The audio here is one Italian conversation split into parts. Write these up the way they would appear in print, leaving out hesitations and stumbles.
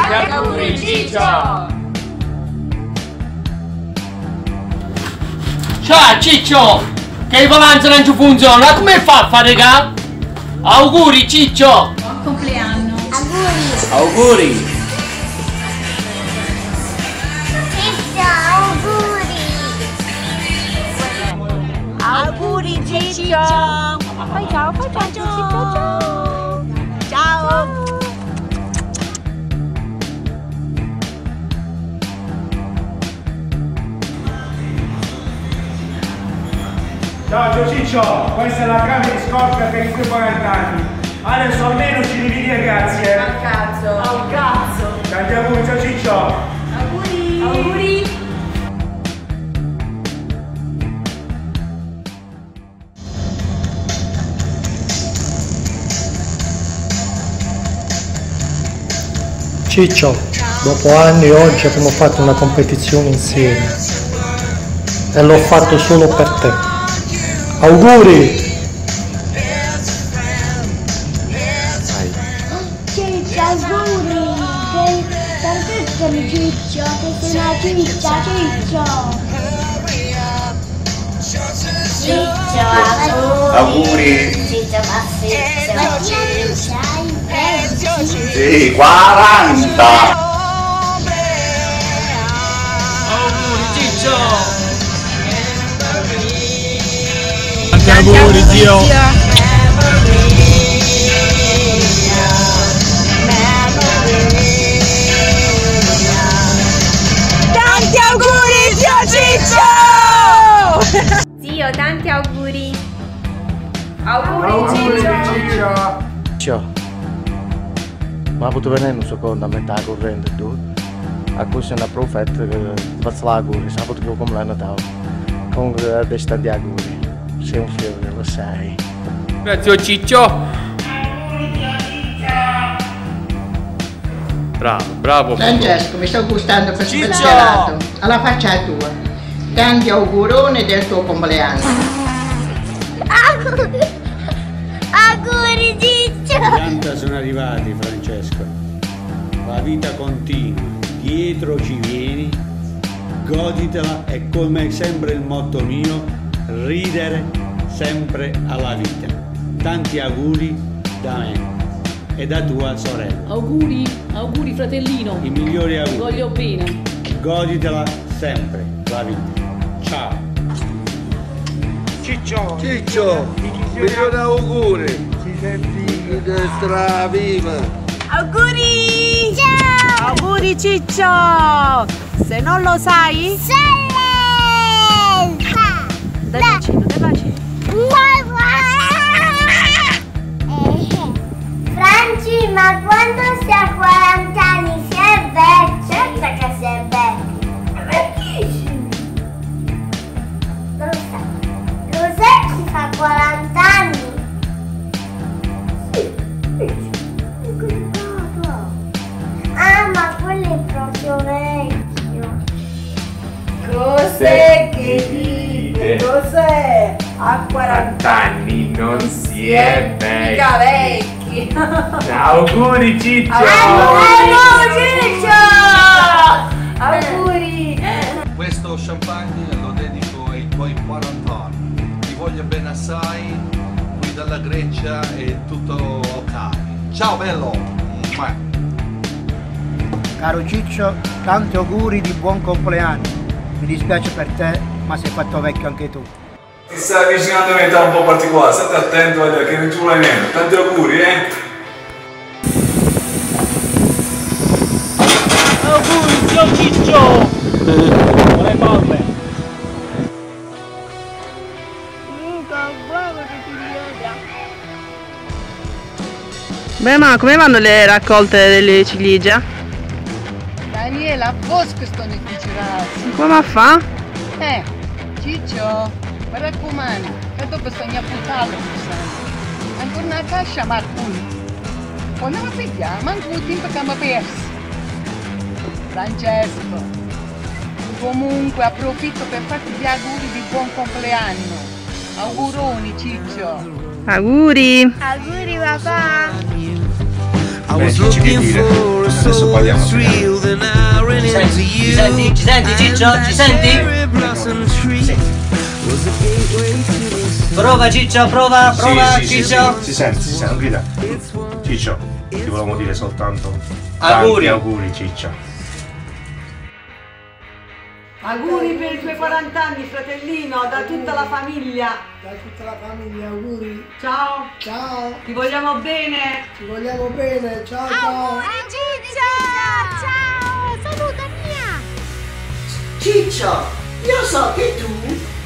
Tanti auguri Ciccio! Ciao Ciccio! Che il volante non ci funziona, come fa a fare ga? Auguri Ciccio! Buon compleanno! Auguri! Auguri! Ciccio, auguri! Auguri Ciccio! Fai ciao, Ciccio, ciao! Ciao! Ciao Ciccio, questa è la camera di scorta per i tuoi 40 anni. Adesso almeno ci devi dire grazie. Al cazzo! Al cazzo! Tanti auguri, ciao Ciccio! Auguri! Auguri! Ciccio, dopo anni oggi abbiamo fatto una competizione insieme e l'ho fatto solo per te. Auguri! Ciccio, auguri! Tantissimi Ciccio, che sei una ciccia, Ciccio! Ciccio, Auguri! Ciccio, ma Sì, 40! Auguri Ciccio! Tanti auguri zio! Tanti auguri zio Ciccio! Zio, tanti auguri! Auguri Ciccio! Ciccio, ma potevo venire un secondo a metà corrente tu? A cui sei una profetta che faccio l'auguri, sabato che ho come l'anno Natale. Comunque adesso tanti auguri, sei un fiore, lo sai. Grazie Ciccio! Bravo, bravo! Francesco, mi sto gustando questo bel gelato. Alla faccia tua. Tanti auguroni del tuo compleanno. auguri Ciccio! 40 sono arrivati, Francesco. La vita continua, dietro ci vieni, goditela e come sempre il motto mio, ridere sempre alla vita. Tanti auguri da me e da tua sorella. Auguri, auguri fratellino. I migliori auguri. Voglio bene. Goditela sempre la vita. Ciao. Ciccio! Ciccio! Milioni auguri! Ci senti? Straviva! Auguri! Ciao! Auguri Ciccio! Se non lo sai, dai bacino, dai bacino. Franci, ma quando si ha 40 anni si è vecchi? Certo che si è vecchi. È vecchissimo. Cos'è chi fa 40 anni? Ah, ma quello è proprio vecchio. Cos'è che dite? Cos'è? A 40 anni non si è mica vecchi! Auguri Ciccio! Auguri Ciccio! Auguri! Questo champagne lo dedico ai tuoi 40 anni. Ti voglio bene assai, qui dalla Grecia è tutto ok. Ciao bello! Caro Ciccio, tanti auguri di buon compleanno. Mi dispiace per te, ma sei fatto vecchio anche tu. Ti stai avvicinando a un'età un po' particolare, state attento che non ci vuole meno. Tanti auguri, Auguri zio Ciccio! Non è palle! Beh, ma come vanno le raccolte delle ciliegie? Daniela, bosco sto nei cucirati. Come fa? Ciccio, mi raccomando, che dopo sto a puttare, ancora una cascia Marcuni. Quando mi piglia, manco il tempo che mi perso. Francesco, comunque approfitto per farti gli auguri di buon compleanno. Auguroni Ciccio. Auguri! Auguri papà! Beh, Cicci, che dire? Adesso parliamo. Ci senti Ciccio? Ci senti? Sì. Prova Ciccio, prova, Ciccio. Si sente, non grida. Ciccio, ti volevamo dire soltanto auguri. Tanti auguri, Ciccio. Auguri per i tuoi 40 anni, fratellino, da tutta la famiglia. Da tutta la famiglia, auguri. Ciao. Ciao. Ti vogliamo bene. Ti vogliamo bene, ciao ciao. Auguri Ciccio! Ciao! Saluta mia! Ciccio, io so che tu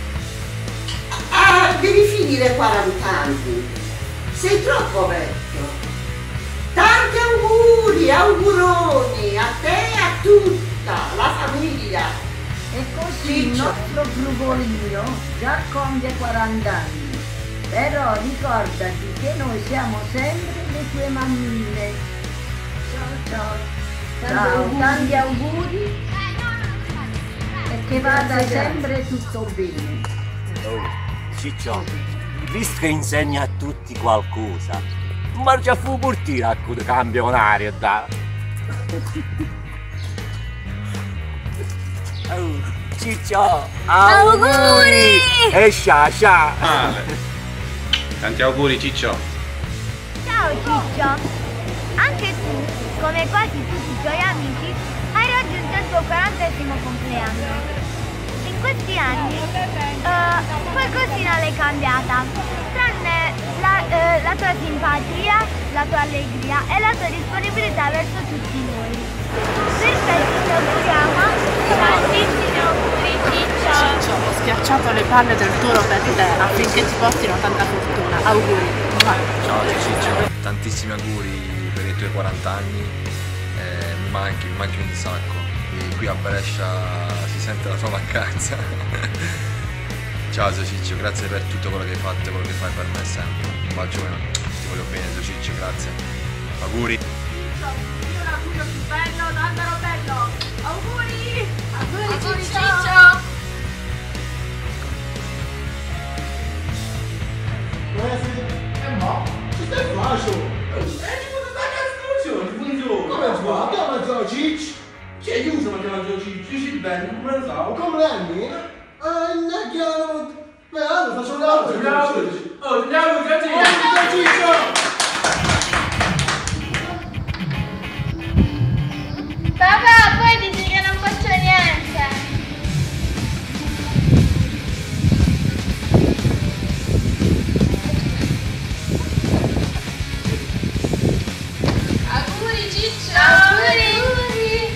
devi finire 40 anni. Sei troppo vecchio. Tanti auguri, auguroni a te e a tutta la famiglia. E così il nostro frugoglio già compie 40 anni. Però ricordati che noi siamo sempre le tue mammine. Ciao ciao. Tanti auguri e che vada sempre tutto bene. Oh, Ciccio, visto che insegna a tutti qualcosa, ma già fu portire a cui campionario da. Oh, Ciccio, auguri! E scia! Tanti auguri, Ciccio. Ciao Ciccio! Anche tu, come quasi tutti i tuoi amici, hai raggiunto il tuo 40° compleanno. In questi anni qualcosina l'hai cambiata, tranne la tua simpatia, la tua allegria e la tua disponibilità verso tutti noi. Per questo ti auguriamo tantissimi auguri, Ciccio! Ciccio, ho schiacciato le palle del toro per te affinché ti portino tanta fortuna. Auguri! Ciao Ciccio, tantissimi auguri per i tuoi 40 anni, mi manchi un sacco. E qui a Brescia si sente la tua mancanza. Ciao Ciccio, grazie per tutto quello che hai fatto e quello che fai per me sempre. Un bacio, ti voglio bene Ciccio, grazie. Auguri. Un augurio più bello, d'Alvaro Bello. Auguri! Auguri Ciccio! Ma ci stai facendo? Ci può dare la funzione. Come fa? Chiama Gio Ciccio. C'è chiuso ma chiama Gio Ciccio, ci bene, come lo so? Come l'anni? Non chiamo. Beh, allora faccio l'altro. Oh, andiamo Ciccio! Papà, poi dici che non faccio niente! Auguri Ciccio! Auguri!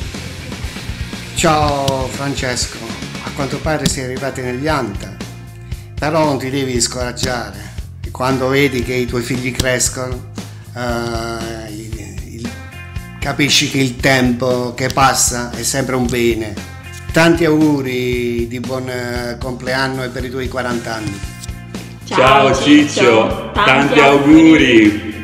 Ciao Francesco, a quanto pare sei arrivato negli Anta, però non ti devi scoraggiare. Quando vedi che i tuoi figli crescono, capisci che il tempo che passa è sempre un bene. Tanti auguri di buon compleanno e per i tuoi 40 anni. Ciao Ciccio, tanti auguri.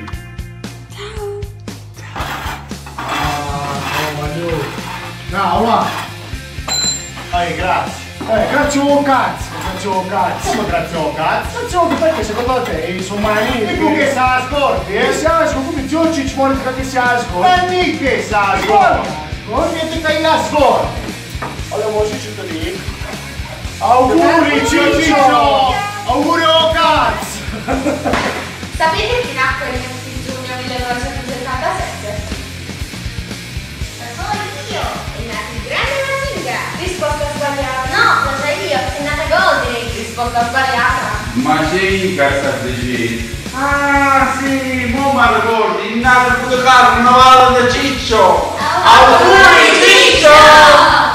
No, va. Grazie. Grazie un cazzo. Come grazie un cazzo? Grazie perché secondo te sono mani. E tu che sa ascolti, eh? Si ascolti, come Gio Ciccio vuole che si ascolti. Ma mica che sa ascolti. Non niente che ascolti. Allora, Ciccio ti dico. Auguri Ciccio! Auguri oh cazzo! Sapete che nacque il 11 giugno 1977? Oddio! È nata il grande Mazinga! Risposta sbagliata! No, lo sai io! È nata Goldrick! Risposta sbagliata! Ma sei cazzo di Ah sì, mo mi ricordi, è nato il carnevale da Ciccio! Auguri Ciccio!